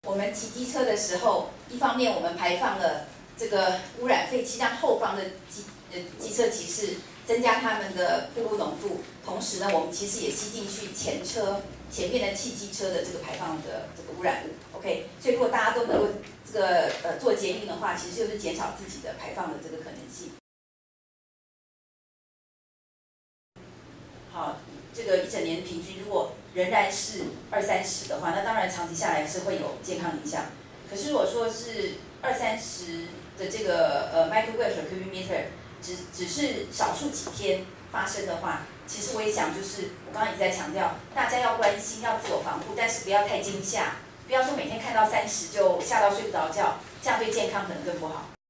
我们骑机车的时候，一方面我们排放了这个污染废气，让后方的机车骑士增加他们的暴露浓度，同时呢，我们其实也吸进去前面的汽机车的这个排放的这个污染物。OK， 所以如果大家都能够这个做节运的话，其实就是减少自己的排放的这个可能性。好，这个一整年的平均如果仍然是20-30的话，那当然长期下来是会有健康影响。可是如果说是20-30的这个micrograms per cubic meter， 只是少数几天发生的话，其实我也想就是我刚刚一直在强调，大家要关心，要自我防护，但是不要太惊吓，不要说每天看到30就吓到睡不着觉，这样对健康可能更不好。